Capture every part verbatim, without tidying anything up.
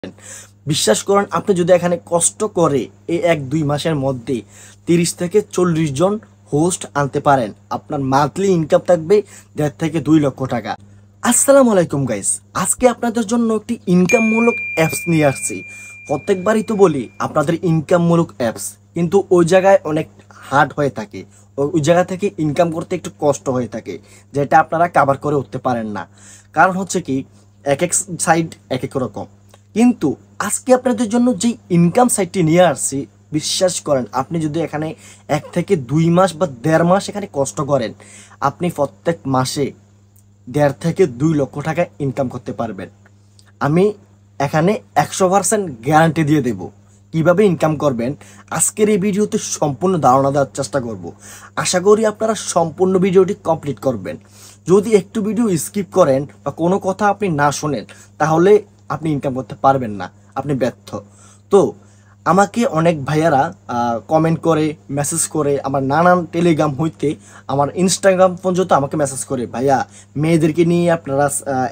বিশ্বাস করেন আপনি যদি এখানে কষ্ট করে এই এক দুই মাসের মধ্যে তিরিশ থেকে চল্লিশ জন হোস্ট আনতে পারেন, আপনার মান্থলি ইনকাম থাকবে দেড় থেকে দুই লক্ষ টাকা। আসসালামু আলাইকুম গাইস, আজকে আপনাদের জন্য একটি ইনকামমূলক অ্যাপস নিয়ে আসছি। প্রত্যেকবারই তো বলি আপনাদের ইনকামমূলক অ্যাপস, কিন্তু ওই জায়গায় অনেক হার্ড হয়ে থাকে, ওই জায়গা থেকে ইনকাম করতে একটু কষ্ট হয়ে থাকে, যেটা আপনারা কাভার করে উঠতে পারেন না। কারণ হচ্ছে কি, এক এক সাইড এক এক রকম। কিন্তু আজকে আপনাদের জন্য যে ইনকাম সাইটটি নিয়ে আসছি, বিশ্বাস করেন আপনি যদি এখানে এক থেকে দুই মাস বা দেড় মাস এখানে কষ্ট করেন, আপনি প্রত্যেক মাসে দেড় থেকে দুই লক্ষ টাকা ইনকাম করতে পারবেন। আমি এখানে একশো পার্সেন্ট গ্যারান্টি দিয়ে দেব কিভাবে ইনকাম করবেন। আজকের এই ভিডিওতে সম্পূর্ণ ধারণা দেওয়ার চেষ্টা করব। আশা করি আপনারা সম্পূর্ণ ভিডিওটি কমপ্লিট করবেন। যদি একটু ভিডিও স্কিপ করেন বা কোনো কথা আপনি না শোনেন, তাহলে আপনি ইনকাম করতে পারবেন না, আপনি ব্যর্থ। তো আমাকে অনেক ভাইয়ারা কমেন্ট করে, মেসেজ করে, আমার নানান টেলিগ্রাম হইতে আমার ইনস্টাগ্রাম পর্যন্ত আমাকে মেসেজ করে, ভাইয়া মেয়েদেরকে নিয়ে আপনারা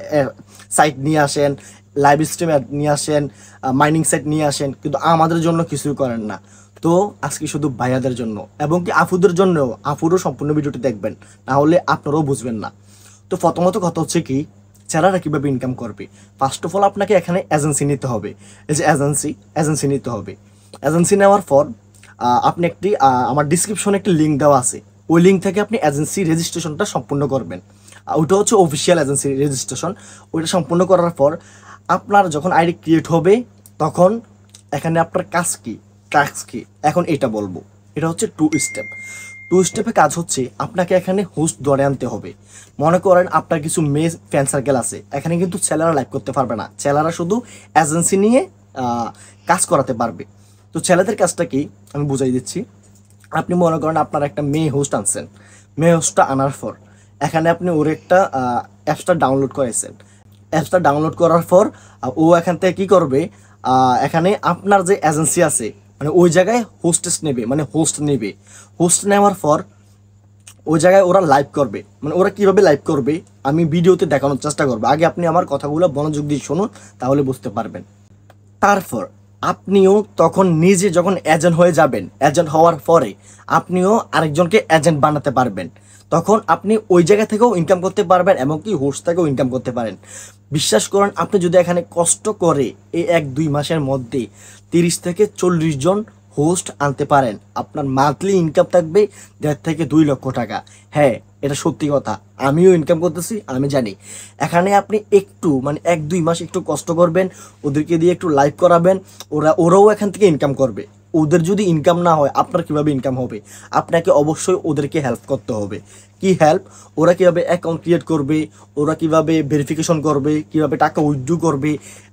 সাইট নিয়ে আসেন, লাইভ স্ট্রিম নিয়ে আসেন, মাইনিং সাইট নিয়ে আসেন, কিন্তু আমাদের জন্য কিছুই করেন না। তো আজকে শুধু ভাইয়াদের জন্য এবং কি আফুদের জন্যও, আফুরও সম্পূর্ণ ভিডিওটি দেখবেন, নাহলে আপনারাও বুঝবেন না। তো প্রথমত কথা হচ্ছে কি, ছেলেরা কীভাবে ইনকাম করবে। ফার্স্ট অফ অল আপনাকে এখানে এজেন্সি নিতে হবে। এই যে এজেন্সি এজেন্সি নিতে হবে। এজেন্সি নেওয়ার পর আপনি একটি আমার ডিসক্রিপশনে একটি লিঙ্ক দেওয়া আছে, ওই লিঙ্ক থেকে আপনি এজেন্সি রেজিস্ট্রেশনটা সম্পূর্ণ করবেন। ওইটা হচ্ছে অফিসিয়াল এজেন্সি রেজিস্ট্রেশন। ওইটা সম্পূর্ণ করার পর আপনার যখন আইডি ক্রিয়েট হবে, তখন এখানে আপনার কাজ কি, টাস্ক কি, এখন এটা বলবো। এটা হচ্ছে টু স্টেপ। টু স্টেপে কাজ হচ্ছে আপনাকে এখানে হোস্ট ধরে আনতে হবে। মনে করেন আপনার কিছু মেয়ে ফ্যান সার্কেল আছে, এখানে কিন্তু ছেলেরা লাইভ করতে পারবে না, ছেলেরা শুধু এজেন্সি নিয়ে কাজ করাতে পারবে। তো ছেলেদের কাজটা কি আমি বুঝাই দিচ্ছি। আপনি মনে করেন আপনার একটা মেয়ে হোস্ট আনছেন, মেয়ে হোস্টটা আনার পর এখানে আপনি ওর একটা অ্যাপসটা ডাউনলোড করেছেন। অ্যাপসটা ডাউনলোড করার পর ও এখান থেকে কী করবে, এখানে আপনার যে এজেন্সি আছে মানে ওই জায়গায় হোস্টেস নেবে, মানে হোস্ট নেবে। হোস্ট নেওয়ার পর ওই জায়গায় ওরা লাইভ করবে। মানে ওরা কীভাবে লাইভ করবে আমি ভিডিওতে দেখানোর চেষ্টা করবো। আগে আপনি আমার কথাগুলো মনোযোগ দিয়ে শুনুন, তাহলে বুঝতে পারবেন। তারপর আপনিও তখন নিজে যখন এজেন্ট হয়ে যাবেন, এজেন্ট হওয়ার পরে আপনিও আরেকজনকে এজেন্ট বানাতে পারবেন। তখন আপনি ওই জায়গা থেকেও ইনকাম করতে পারবেন, এমনকি হোস্ট থেকেও ইনকাম করতে পারেন। বিশ্বাস করেন আপনি যদি এখানে কষ্ট করে এই এক দুই মাসের মধ্যে তিরিশ থেকে চল্লিশ জন হোস্ট আনতে পারেন, আপনার মান্থলি ইনকাম থাকবে দেড় থেকে দুই লক্ষ টাকা। হ্যাঁ, এটা সত্যি কথা, আমিও ইনকাম করতেছি, আমি জানি। এখানে আপনি একটু মানে এক দুই মাস একটু কষ্ট করবেন, ওদেরকে দিয়ে একটু লাইভ করাবেন, ওরা ওরাও এখান থেকে ইনকাম করবে। ওদের যদি ইনকাম না হয় আপনার কিভাবে ইনকাম হবে? আপনাকে অবশ্যই ওদেরকে হেল্প করতে হবে। কি হেল্প? ওরা কীভাবে অ্যাকাউন্ট ক্রিয়েট করবে, ওরা কিভাবে ভেরিফিকেশন করবে, কিভাবে টাকা উইথড্র করবে,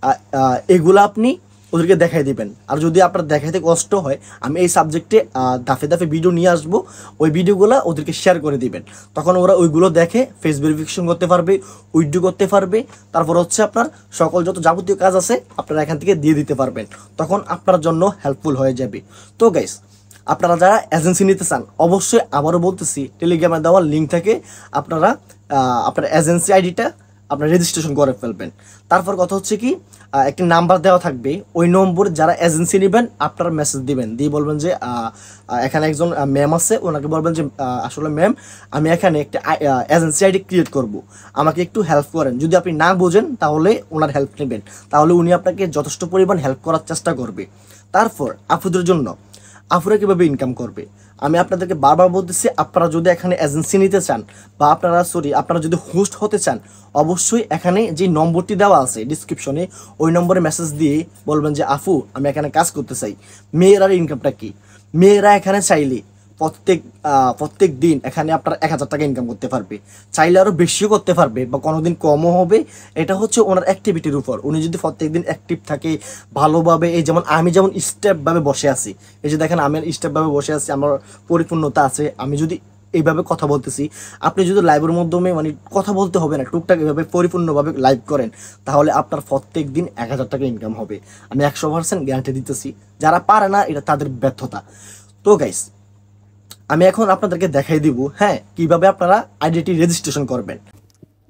এগুলো আপনি ওদেরকে দেখাই দিবেন। আর যদি আপনার দেখাইতে কষ্ট হয়, আমি এই সাবজেক্টে দাফে দাফে ভিডিও নিয়ে আসবো, ওই ভিডিওগুলো ওদেরকে শেয়ার করে দিবেন। তখন ওরা ওইগুলো দেখে ফেস ভেরিফিকেশন করতে পারবে, উইথড্র করতে পারবে। তারপর হচ্ছে আপনার সকল যত যাবতীয় কাজ আছে আপনারা এখান থেকে দিয়ে দিতে পারবেন। তখন আপনার জন্য হেল্পফুল হয়ে যাবে। তো গাইস, আপনারা যারা এজেন্সি নিতে চান, অবশ্যই আবারও বলতেছি, টেলিগ্রামে দেওয়ার লিঙ্ক থেকে আপনারা আপনার এজেন্সি আইডিটা আপনার রেজিস্ট্রেশন করে ফেলবেন। তারপর কথা হচ্ছে কি, একটি নাম্বার দেওয়া থাকবে, ওই নম্বরে যারা এজেন্সি নেবেন আপনারা মেসেজ দিবেন, দিয়ে বলবেন যে এখানে একজন ম্যাম আছে, ওনাকে বলবেন যে আসলে ম্যাম আমি এখানে একটা এজেন্সি আইডি ক্রিয়েট করব, আমাকে একটু হেল্প করেন। যদি আপনি না বোঝেন তাহলে ওনার হেল্প নেবেন, তাহলে উনি আপনাকে যথেষ্ট পরিমাণ হেল্প করার চেষ্টা করবে। তারপর আপুদের জন্য, আপুরা কীভাবে ইনকাম করবে আমি আপনাদেরকে বারবার বলতেছি। আপনারা যদি এখানে এজেন্সি নিতে চান বা আপনারা সরি আপনারা যদি হোস্ট হতে চান, অবশ্যই এখানে যে নম্বরটি দেওয়া আছে ডিসক্রিপশনে, ওই নম্বরে মেসেজ দিয়ে বলবেন যে আফু আমি এখানে কাজ করতে চাই। মেয়েরার ইনকামটা কি, মেয়েরা এখানে চাইলে প্রত্যেক প্রত্যেক দিন এখানে আপনার এক হাজার টাকা ইনকাম করতে পারবে, চাইলে আরও বেশিও করতে পারবে বা কোনো দিন কমও হবে। এটা হচ্ছে ওনার অ্যাক্টিভিটির উপর। উনি যদি প্রত্যেক দিন অ্যাক্টিভ থাকে ভালোভাবে, এই যেমন আমি যেমন স্টেপভাবে বসে আছি, এই যে দেখেন আমি স্টেপভাবে বসে আছি, আমার পরিপূর্ণতা আছে। আমি যদি এইভাবে কথা বলতেছি, আপনি যদি লাইভের মাধ্যমে মানে কথা বলতে হবে না, টুকটাক এভাবে পরিপূর্ণভাবে লাইভ করেন, তাহলে আপনার প্রত্যেক দিন এক হাজার টাকা ইনকাম হবে। আমি একশো পার্সেন্ট গ্যারান্টি দিতেছি। যারা পারে না এটা তাদের ব্যর্থতা। তো গাইস, আমি এখন আপনাদেরকে দেখাই দিব হ্যাঁ কিভাবে আপনারা আইডিটি রেজিস্ট্রেশন করবেন।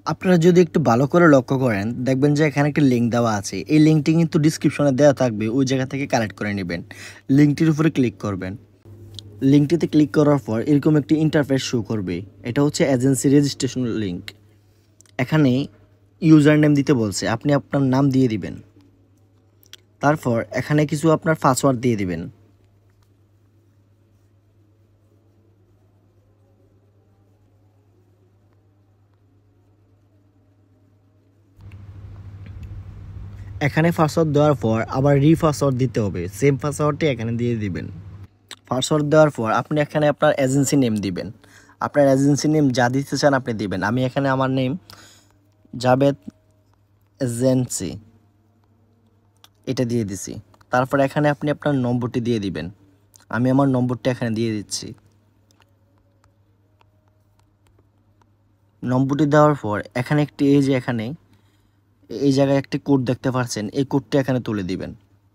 আপনারা যদি একটু ভালো করে লক্ষ্য করেন দেখবেন যে এখানে একটা লিঙ্ক দেওয়া আছে। এই লিঙ্কটি কিন্তু ডিসক্রিপশনে দেওয়া থাকবে, ওই জায়গা থেকে কালেক্ট করে নেবেন। লিঙ্কটির উপরে ক্লিক করবেন। লিঙ্কটিতে ক্লিক করার পর এরকম একটি ইন্টারফেস শো করবে। এটা হচ্ছে এজেন্সি রেজিস্ট্রেশন লিঙ্ক। এখানে ইউজার নেম দিতে বলছে, আপনি আপনার নাম দিয়ে দিবেন। তারপর এখানে কিছু আপনার পাসওয়ার্ড দিয়ে দিবেন। এখানে পাসওয়ার্ড দেওয়ার পর আবার রিপাসওয়ার্ড দিতে হবে, সেম পাসওয়ার্ডটি এখানে দিয়ে দিবেন। পাসওয়ার্ড দেওয়ার পর আপনি এখানে আপনার এজেন্সি নেম দিবেন। আপনার এজেন্সি নেম যা দিতে চান আপনি দিবেন। আমি এখানে আমার নেম জাবেদ এজেন্সি এটা দিয়ে দিছি। তারপর এখানে আপনি আপনার নম্বরটি দিয়ে দিবেন। আমি আমার নম্বরটা এখানে দিয়ে দিচ্ছি। নম্বরটি দেওয়ার পর এখানে একটি এই যে এখানে এই জায়গায় একটি কোড দেখতে পাচ্ছেন, এই কোডটি এখানে তুলে দিবেন।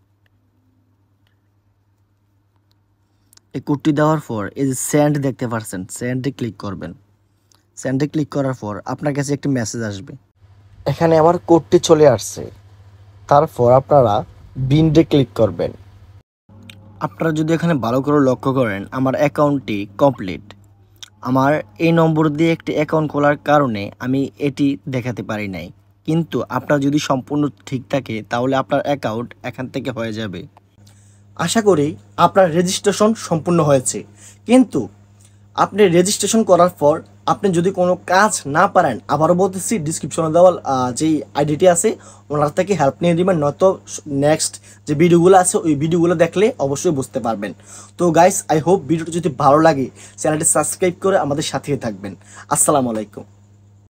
এই কোডটি দেওয়ার পর এই যে সেন্ড দেখতে পাচ্ছেন, সেন্ডে ক্লিক করবেন। সেন্ডে ক্লিক করার পর আপনার কাছে একটি মেসেজ আসবে। এখানে আমার কোডটি চলে আসছে। তারপর আপনারা বিন্ডে ক্লিক করবেন। আপনারা যদি এখানে ভালো করে লক্ষ্য করেন আমার অ্যাকাউন্টটি কমপ্লিট। আমার এই নম্বর দিয়ে একটি অ্যাকাউন্ট খোলার কারণে আমি এটি দেখাতে পারি নাই, কিন্তু আপনার যদি সম্পূর্ণ ঠিক থাকে তাহলে আপনার অ্যাকাউন্ট এখান থেকে হয়ে যাবে। আশা করি আপনার রেজিস্ট্রেশন সম্পূর্ণ হয়েছে। কিন্তু আপনি রেজিস্ট্রেশন করার পর আপনি যদি কোনো কাজ না পারেন, আবারও বলতেছি ডিসক্রিপশনে দেওয়া যেই আইডিটি আছে ওনার থেকে হেল্প নিয়ে দিবেন, নয়তো নেক্সট যে ভিডিওগুলো আছে ওই ভিডিওগুলো দেখলে অবশ্যই বুঝতে পারবেন। তো গাইস, আই হোপ ভিডিওটি যদি ভালো লাগে চ্যানেলটি সাবস্ক্রাইব করে আমাদের সাথেই থাকবেন। আসসালামু আলাইকুম।